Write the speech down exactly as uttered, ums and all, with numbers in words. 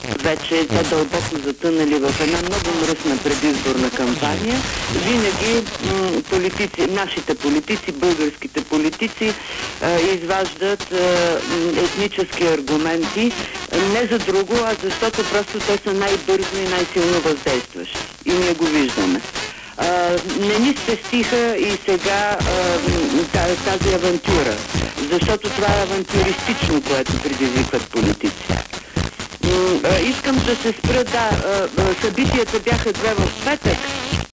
вече те дълбоко затънали в една много мръсна предизборна кампания. Винаги политици, нашите политици, българските политици изваждат етнически аргументи не за друго, а защото просто те са най-бързо и най-силно въздействащи. И ние го виждаме. Не ни спестиха и сега тази авантюра, защото това е авантюристично, което предизвикват политици. Искам да се спра, да, събитията бяха две в петък,